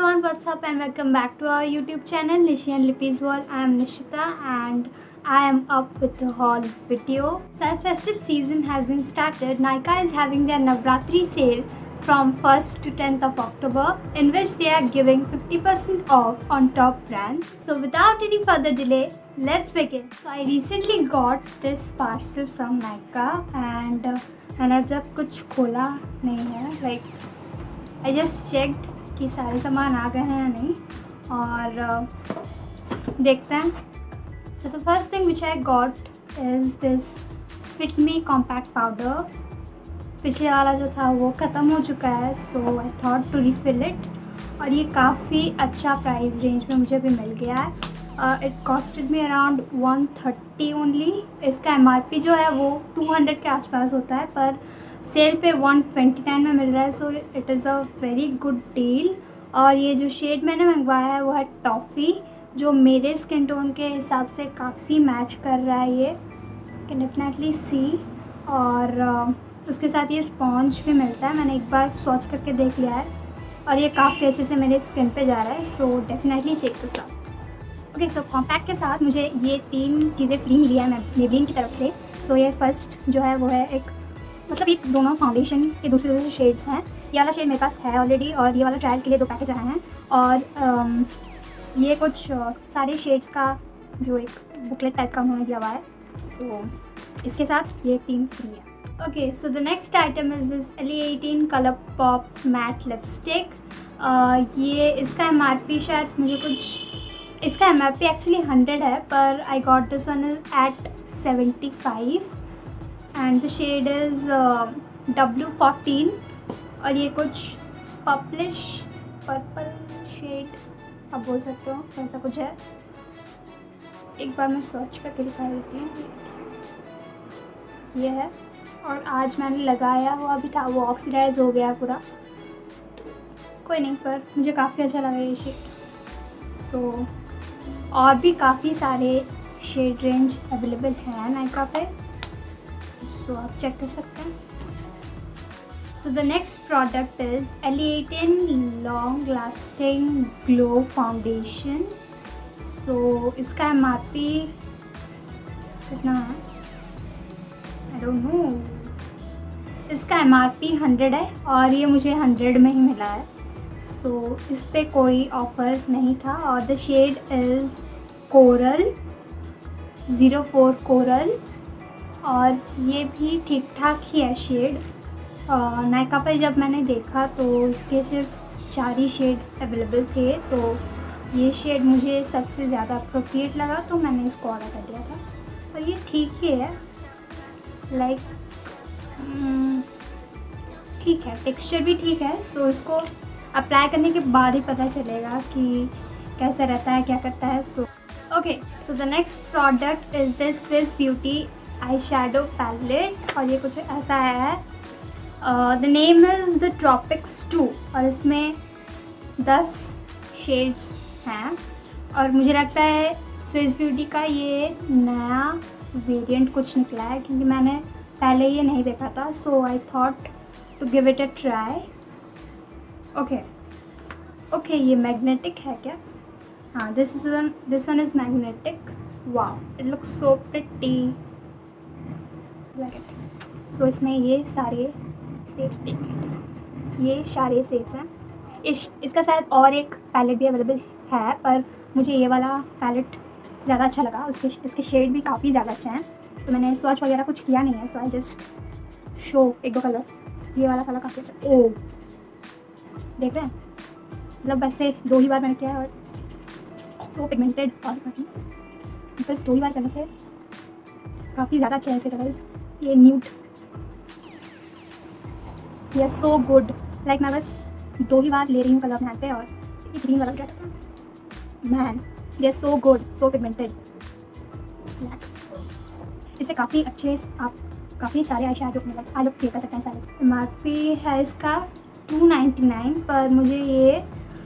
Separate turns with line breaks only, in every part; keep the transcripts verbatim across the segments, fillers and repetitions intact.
everyone, what's up and welcome back to our YouTube channel Nishi and Lippy's World. I am Nishita and I am up with the haul video. So as festive season has been started, Nykaa is having their Navratri sale from first to tenth of October, in which they are giving fifty percent off on top brands. So without any further delay, let's begin. So I recently got this parcel from Nykaa and uh, मैंने अब तक कुछ खोला नहीं है. Like I just checked कि सारे सामान आ गए हैं या नहीं, और uh, देखते हैं. So the first thing which I got is this Fit Me Compact Powder. पिछले वाला जो था वो ख़त्म हो चुका है, so I thought to refill it. और ये काफ़ी अच्छा प्राइस रेंज में मुझे भी मिल गया है. It costed me around one thirty only. इसका एम आर पी जो है वो टू हंड्रेड के आसपास होता है, पर सेल पे वन ट्वेंटी नाइन में मिल रहा है. So it is a very good deal. और ये जो शेड मैंने मंगवाया है वो है टॉफ़ी, जो मेरे स्किन टोन के हिसाब से काफ़ी मैच कर रहा है. ये कैन डेफिनेटली सी. और uh, उसके साथ ये स्पॉन्ज भी मिलता है. मैंने एक बार स्वॉच करके देख लिया है और ये काफ़ी अच्छे से मेरे स्किन पे जा रहा है. So definitely check this out. Okay, so compact के साथ मुझे ये तीन चीज़ें फ्री मिली है मेबलिन की तरफ से. सो so, ये फर्स्ट जो है वो है एक, मतलब ये दोनों फाउंडेशन के दूसरे दूसरे शेड्स हैं. ये वाला शेड मेरे पास है ऑलरेडी, और ये वाला ट्रायल के लिए दो पैकेज आए हैं. और um, ये कुछ uh, सारे शेड्स का जो एक बुकलेट टाइप का उन्होंने दिया हुआ है. सो so, इसके साथ ये तीन फ्री है. Okay, so the next item is this L E eighteen colour pop matte lipstick. ये इसका एम आर पी शायद मुझे कुछ, इसका M R P actually hundred है, पर I got this one is at seventy five and the shade is W fourteen. और ये कुछ पर्पलिश पर्पल शेड आप बोल सकते हो, ऐसा कुछ है. एक बार मैं सर्च करके दिखा देती हूँ. ये है, और आज मैंने लगाया हुआ भी था, वो ऑक्सीडाइज हो गया पूरा. तो कोई नहीं, पर मुझे काफ़ी अच्छा लगा ये शेड. सो so, और भी काफ़ी सारे शेड रेंज अवेलेबल हैं नायका पे, सो so, आप चेक कर सकते हैं. So the next product is L E eighteen long lasting glow foundation. So इसका एम आर पी कितना है आई डोंट नो. इसका एम आर पी हंड्रेड है और ये मुझे हंड्रेड में ही मिला है. सो so, इस पर कोई ऑफ़र नहीं था. और the shade is coral zero four coral, और ये भी ठीक ठाक ही है शेड. नायका पर जब मैंने देखा तो इसके सिर्फ चार ही शेड अवेलेबल थे, तो ये शेड मुझे सबसे ज़्यादा अप्रोप्रिएट लगा, तो मैंने इसको ऑर्डर कर दिया था. और ये ठीक ही है, लाइक ठीक है, टेक्सचर भी ठीक है. सो so, इसको अप्लाई करने के बाद ही पता चलेगा कि कैसा रहता है, क्या करता है. So okay, so the next product is this Swiss beauty eye shadow palette. और ये कुछ ऐसा है, the name is the tropics two, और इसमें दस शेड्स हैं. और मुझे लगता है स्विस ब्यूटी का ये नया वेरिएंट कुछ निकला है, क्योंकि मैंने पहले ये नहीं देखा था. So I thought to give it a try. Okay okay, ये मैग्नेटिक है क्या? हाँ, this is one this one is magnetic. Wow, it looks so pretty like it. So इसमें ये सारे सेट्स देखिए, ये सारे सेट्स हैं. इस इसका शायद और एक पैलेट भी अवेलेबल है, पर मुझे ये वाला पैलेट ज़्यादा अच्छा लगा. उसके इसके शेड भी काफ़ी ज़्यादा अच्छे हैं. तो मैंने स्वॉच वगैरह कुछ किया नहीं है, सो आई जस्ट शो एक दो कलर. ये वाला कलर काफ़ी अच्छा. ओ, देख रहे हैं, मतलब वैसे दो ही बार मैंने किया है और सो पिगमेंटेड, और बस दो ही बार करने से काफ़ी ज़्यादा अच्छे हैं इसके कलर्स. ये न्यूड, ये सो गुड. लाइक मैं बस दो ही बार ले रही हूँ कलर अपने हाथ पे, और ये ग्रीन कलर क्या करता है मैन, ये सो गुड, सो पिगमेंटेड. इससे काफ़ी अच्छे आप काफ़ी सारे आई शेडो मतलब आई लुक क्रिएट कर सकते हैं सारे. एम आर पी है इसका टू नाइन्टी नाइन, पर मुझे ये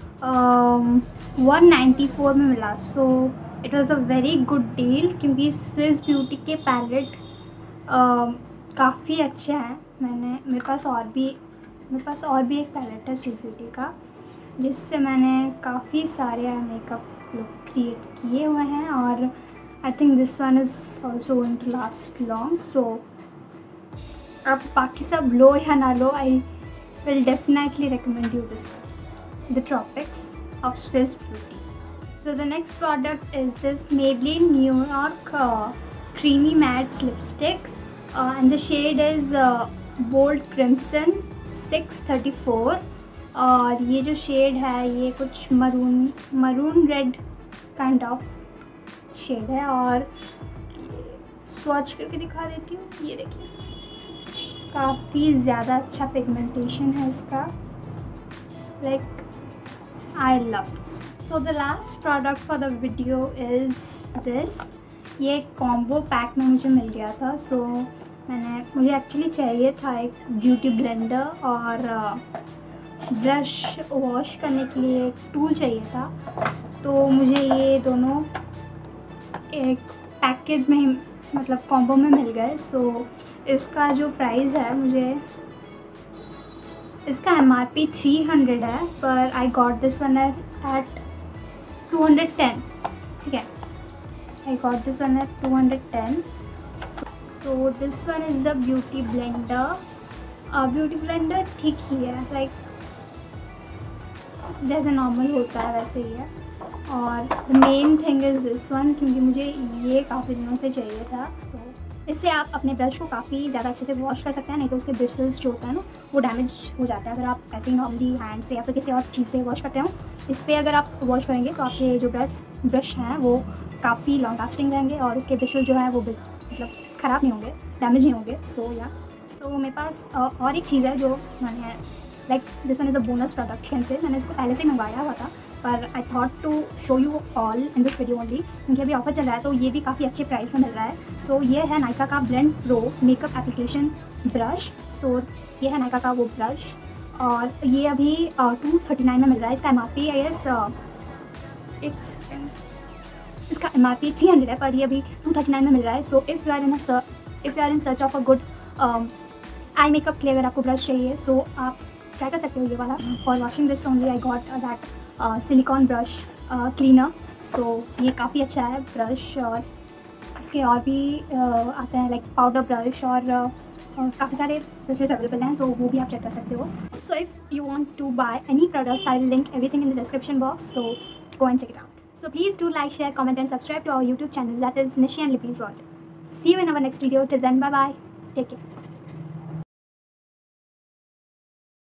वन नाइन्टी फोर में मिला. So it was a very good deal, क्योंकि स्विस ब्यूटी के पैलेट काफ़ी अच्छे हैं. मैंने मेरे पास और भी मेरे पास और भी एक पैलेट है स्विस ब्यूटी का, जिससे मैंने काफ़ी सारे मेकअप लुक क्रिएट किए हुए हैं और I think this one is also going to last long. So अब बाकी सब लो या ना लो, I will definitely recommend you this one, the tropics of Swiss Beauty. So the next product is this Maybelline New York uh, Creamy Matte Lipstick uh, and the shade is uh, Bold Crimson six thirty-four और ये जो shade है ये कुछ maroon maroon red kind of shade है और swatch करके दिखा देती हूँ। ये देखिए काफ़ी ज़्यादा अच्छा पिगमेंटेशन है इसका, like I love this. So the last product for the video is this. ये कॉम्बो पैक में मुझे मिल गया था। सो so, मैंने मुझे एक्चुअली चाहिए था एक ब्यूटी ब्लेंडर और ब्रश वॉश करने के लिए एक टूल चाहिए था, तो मुझे ये दोनों एक पैकेज में ही मतलब कॉम्बो में मिल गए। सो so, इसका जो प्राइस है, मुझे इसका M R P three hundred है पर I got this one at two hundred ten. ठीक है, I got this one at two hundred ten. So this one is the beauty blender. Beauty blender ठीक ही है, लाइक जैसे normal होता है वैसे ही है। और the main thing is this one, क्योंकि मुझे ये काफ़ी दिनों से चाहिए था। सो so, इससे आप अपने ब्रश को काफ़ी ज़्यादा अच्छे से वॉश कर सकते हैं, नहीं तो उसके ब्रिसल्स जो होता है ना वो डैमेज हो जाता है अगर आप ऐसे ही नॉर्मली हैंड से या फिर किसी और चीज़ से वॉश करते हो। इस पर अगर आप वॉश करेंगे तो आपके जो ब्रश ब्रश हैं वो काफ़ी लॉन्ग लास्टिंग रहेंगे और उसके ब्रिसल जो है वो मतलब ख़राब नहीं होंगे, डैमेज नहीं होंगे। सो या तो मेरे पास और एक चीज़ है जो मैंने like this one is a bonus production से, मैंने इसको पहले से मंगवाया हुआ था पर I thought to show you all in this video only, क्योंकि अभी ऑफर चल रहा है तो ये भी काफ़ी अच्छे प्राइस में मिल रहा है। सो so, ये है नायका का blend pro makeup application brush. So ये है नायका का वो ब्रश और ये अभी टू थर्टी नाइन में मिल रहा है। इसका M R P I S एक सेकेंड इसका M R P three hundred है पर ये अभी टू थर्टी नाइन में मिल रहा है। So if you are in a if you are in search of a good eye makeup के लिए अगर आपको ब्रश चाहिए सो so आप ट्राई कर सकते हो ये वाला। For washing this only I got that silicone brush cleaner. So ये काफ़ी अच्छा है ब्रश और इसके और भी uh, आते हैं लाइक पाउडर ब्रश और uh, काफ़ी सारे ब्रशेज अवेलेबल हैं, तो वो भी आप चेक कर सकते हो। So if you want to buy any products I will link everything in the description box, so go and check it out. So please do like, share, comment and subscribe to our YouTube channel, that is Nishi and Lippy's World. See you in our next video. Till then, bye bye. Take care.